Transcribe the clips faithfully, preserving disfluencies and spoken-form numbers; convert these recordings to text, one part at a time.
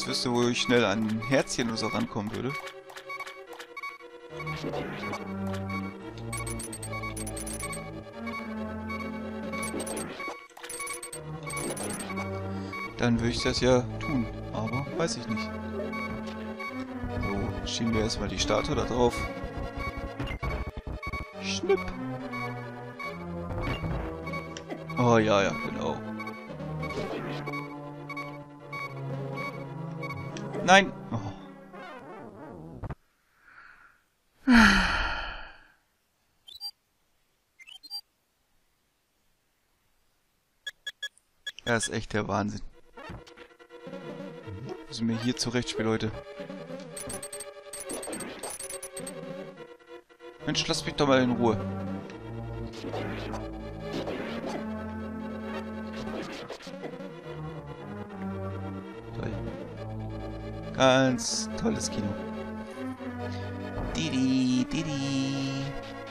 jetzt wüsste, wo ich schnell an ein Herzchen oder so rankommen würde. Dann würde ich das ja tun, aber weiß ich nicht. So, schieben wir erstmal die Statue da drauf. Schnipp. Oh ja, ja, genau. Nein! Oh. Das ist echt der Wahnsinn. Müssen wir hier zurechtspielen, Leute. Mensch, lass mich doch mal in Ruhe. Toll. Ganz tolles Kino. Didi, Didi.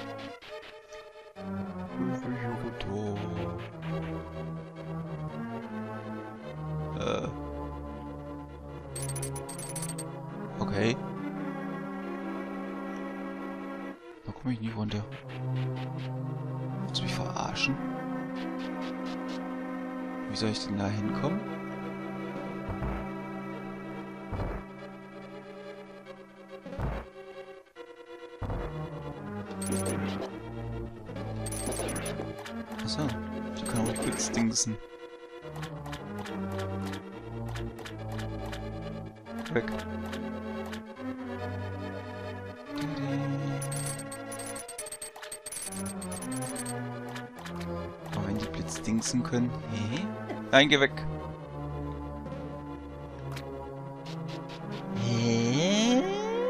Äh. Okay. Da komme ich nie runter. Willst du mich verarschen? Wie soll ich denn da hinkommen? Achso, ich kann auch kurz dingsen. Weg. Aber wenn die blitzdingsen können. Hä? Nein, geh weg. Hä?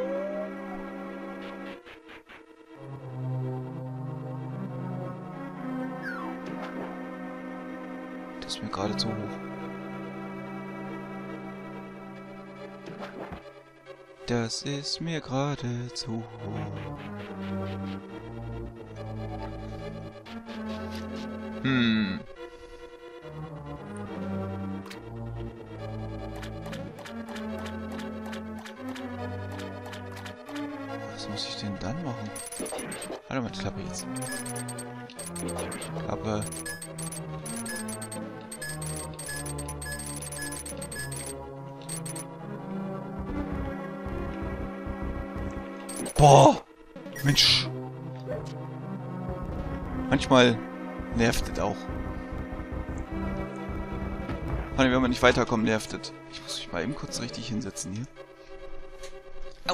Das ist mir gerade zu hoch. Das ist mir gerade zu hoch. Hm. Was muss ich denn dann machen? Warte mal, Klappe jetzt. Klappe. Boah! Mensch! Manchmal nervt es auch. Vor allem, wenn man nicht weiterkommt, nervt es. Ich muss mich mal eben kurz richtig hinsetzen hier. Au!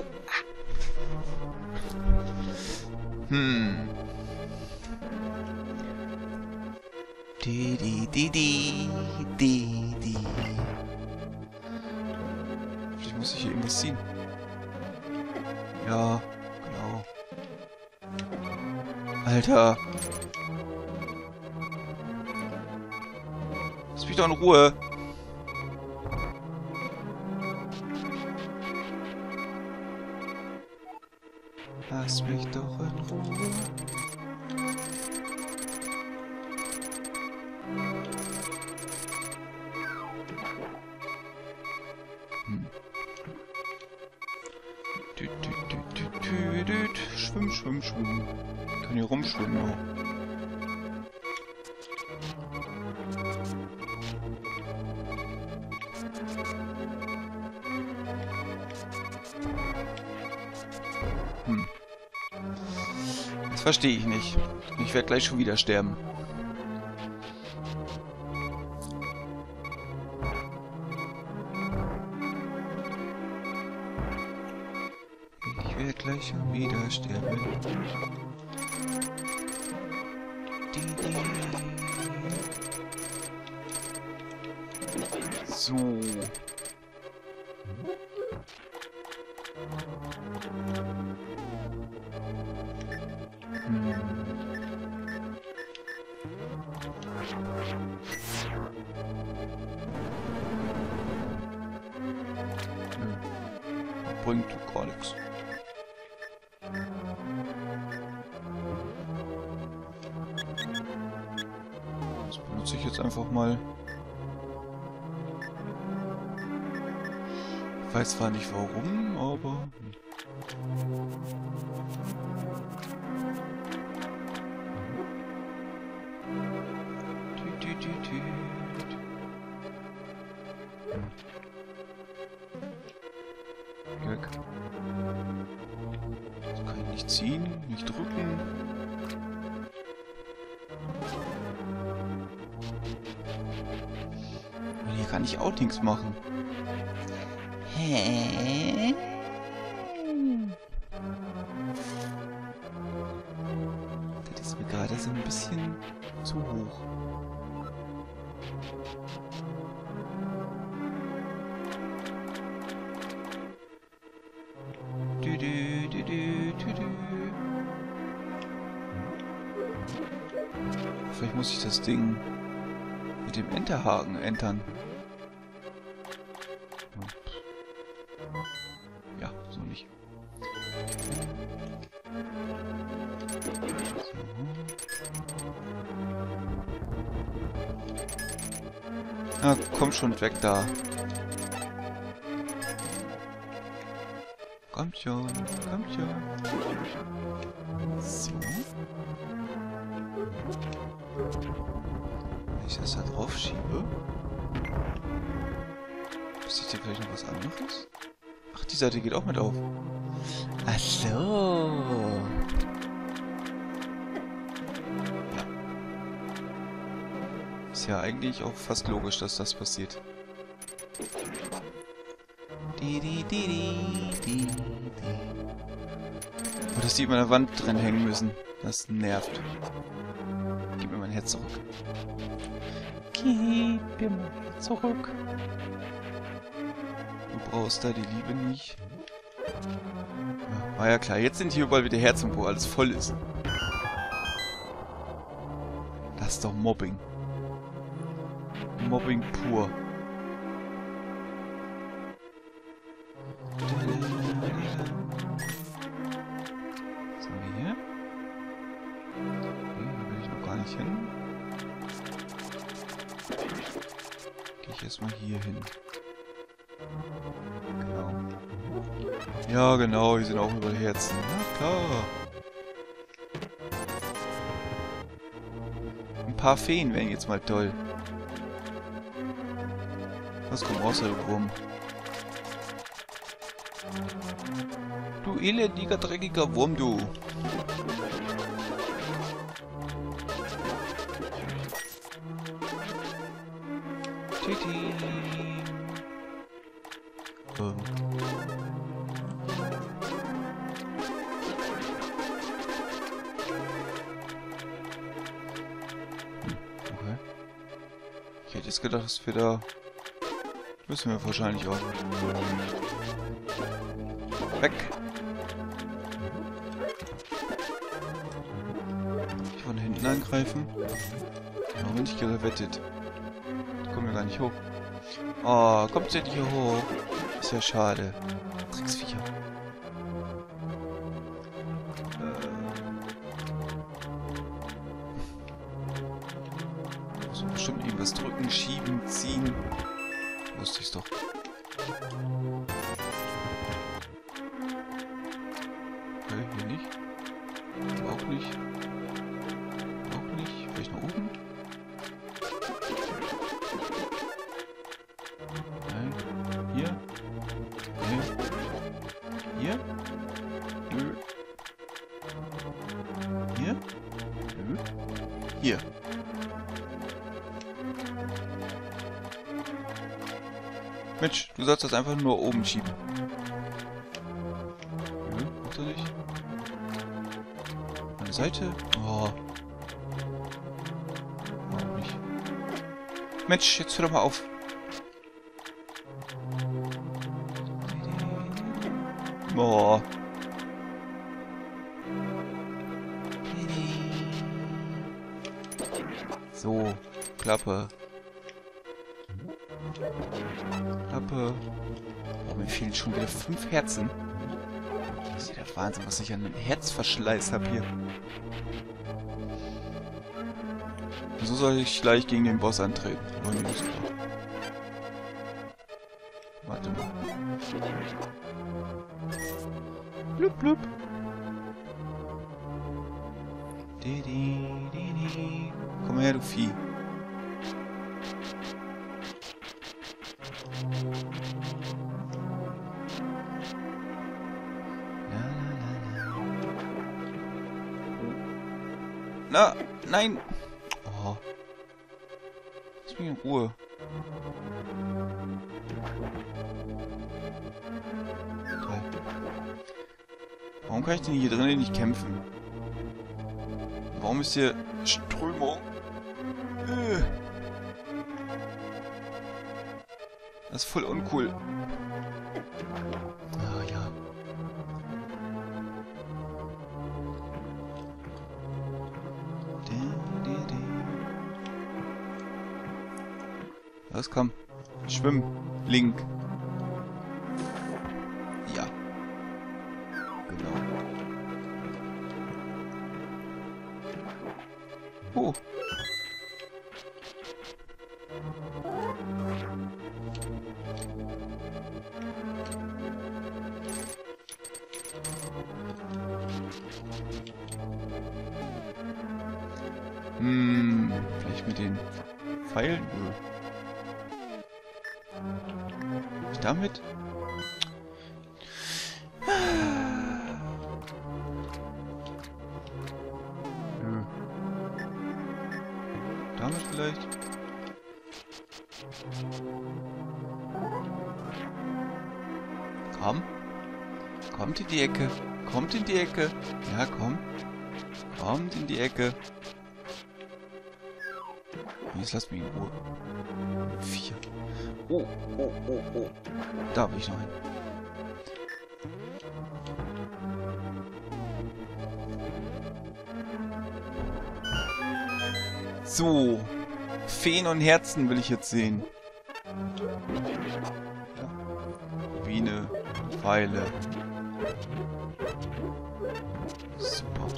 Hm. Di di di di di di. Vielleicht muss ich hier irgendwas ziehen. Ja, genau. Alter. Lass mich doch in Ruhe. Lass mich doch in Ruhe. Hm. Düt, düt, düt, düt, düt, düt. Schwimm, schwimm, schwimm. Ich kann hier rumschwimmen. Oh. Hm. Das verstehe ich nicht. Ich werde gleich schon wieder sterben. Ich werde gleich schon wieder sterben. Die, die. So. Hm. Bringt gar nichts. Das benutze ich jetzt einfach mal. Ich weiß zwar nicht warum, aber... Tüt, tüt, tüt, tüt. Glück. Das kann ich nicht ziehen, nicht drücken. Und hier kann ich auch nichts machen. Hä? Das ist mir gerade so ein bisschen zu hoch. Du, du, du, du, du, du. Vielleicht muss ich das Ding mit dem Enterhaken entern. Ja, so nicht. So. Ah, komm schon weg da. Kommt schon, kommt schon. So. Wenn ich das da drauf schiebe, passiert hier vielleicht noch was anderes? Ach, die Seite geht auch mit auf. Ach so. Ja. Ist ja eigentlich auch fast logisch, dass das passiert. Die, die, die, die, die, die. Oh, dass die immer an der Wand drin hängen müssen. Das nervt. Gib mir mein Herz zurück. Gib mir mein Herz zurück. Du brauchst da die Liebe nicht. Ja, war ja klar. Jetzt sind hier überall wieder Herzen, wo alles voll ist. Das ist doch Mobbing. Mobbing pur. So, hier. Okay, hier will ich noch gar nicht hin. Gehe ich erstmal hier hin. Genau. Ja, genau, hier sind auch überall Herzen. Na klar. Ein paar Feen wären jetzt mal toll. Was kommt außer du Wurm? Du elendiger, dreckiger Wurm, du. Titi. Ähm. Okay. Ich hätte jetzt gedacht, dass wir da... Müssen wir wahrscheinlich auch. Weg! Ich von hinten angreifen. Warum bin ich gerettet? Ich komme ja gar nicht hoch. Oh, kommt sie nicht hier hoch? Ist ja schade. Drecksviecher. Äh. Muss man bestimmt irgendwas drücken, schieben, ziehen. Wusste ich's doch. Okay, hier nicht. Auch nicht. Auch nicht. Vielleicht nach oben? Nein. Hier? Nein. Hier? Nö. Hier? Nö. Hier. Mensch, du sollst das einfach nur oben schieben. Nö, macht er nicht. An der Seite? Oh. Auch nicht. Mensch, jetzt hör doch mal auf. Oh. So, Klappe. Klappe. Oh, mir fehlen schon wieder fünf Herzen. Das ist ja der Wahnsinn, was ich an einem Herzverschleiß habe hier. So soll ich gleich gegen den Boss antreten. Warte mal. Blub, blub. Di, di, di, di. Komm her, du Vieh. La, la, la, la. Na, nein. Oh. Lass mich in Ruhe. Toll. Warum kann ich denn hier drinnen nicht kämpfen? Warum ist hier Strömung? Äh. Das ist voll uncool. Ah ja. Los, komm. Schwimm. Link. Ja. Genau. Oh. Hm, vielleicht mit den Pfeilen? Nö. Ich damit? Nö. Damit vielleicht? Komm. Kommt in die Ecke. Kommt in die Ecke. Ja, komm. Kommt in die Ecke. Jetzt lass mich in Ruhe. Vier. Oh, oh, oh, oh. Da will ich noch hin. So. Feen und Herzen will ich jetzt sehen. Ja. Biene. Pfeile. Super.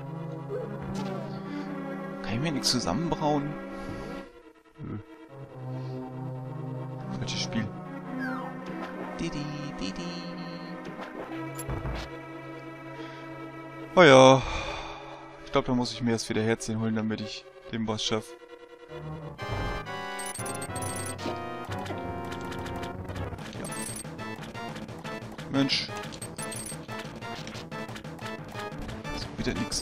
Kann ich mir nichts zusammenbrauen? Nö. Falsches Spiel. Didi, didi. Oh ja. Ich glaube, da muss ich mir erst wieder Herzchen holen, damit ich den Boss schaffe. Ja. Mensch. Ist wieder nix.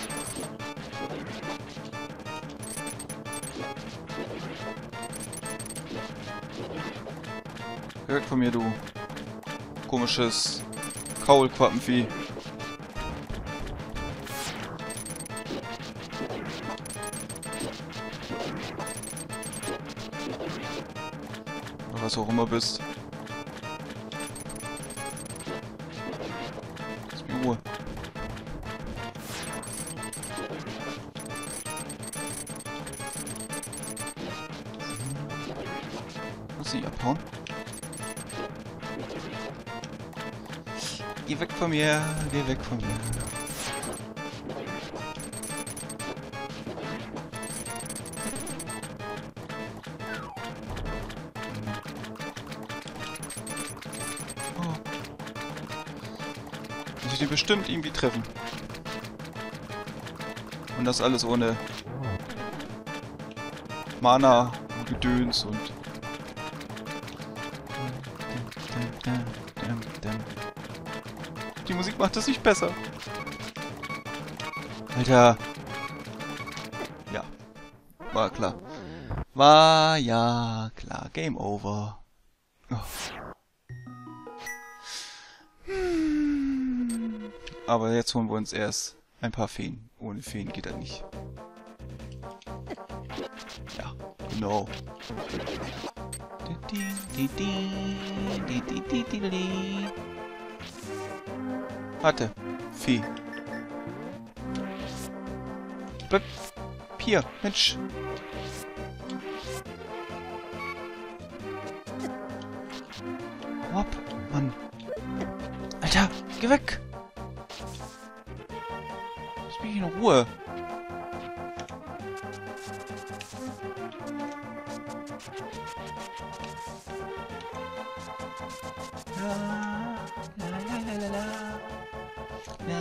Geh weg von mir, du komisches Kaulquappenvieh. Oder was auch immer bist. Lass mich in Ruhe. Lass dich abhauen. Geh weg von mir, geh weg von mir. Oh. Muss ich den bestimmt irgendwie treffen. Und das alles ohne Mana und Gedöns und... Die Musik macht es nicht besser. Alter. Ja. War klar. War ja klar. Game over. Oh. Hm. Aber jetzt holen wir uns erst ein paar Feen. Ohne Feen geht das nicht. Ja, genau. Warte. Vieh. Bleib hier, Mensch. Hopp, Mann. Alter, geh weg. Lass mich in Ruhe. La, la, la, la, la, la. La.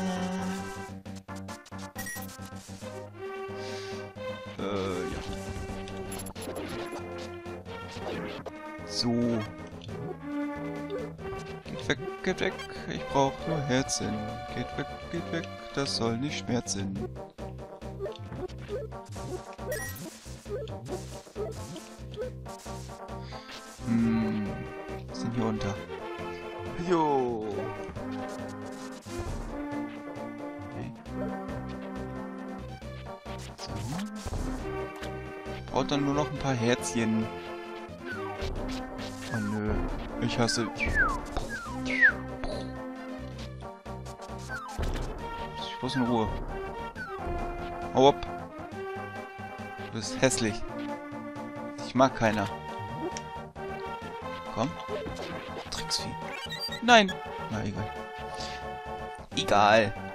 Äh, ja. So. Geht weg, geht weg. Ich brauche nur Herzen. Geht weg, geht weg. Das soll nicht schmerzen. Hm. Was ist denn hier unter? Jo. Okay. So. Braucht dann nur noch ein paar Herzchen. Oh nö. Ich hasse. Ich muss in Ruhe. Hau ab. Du bist hässlich. Ich mag keiner. Komm. Tricksvieh. Nein. Na, egal. Egal.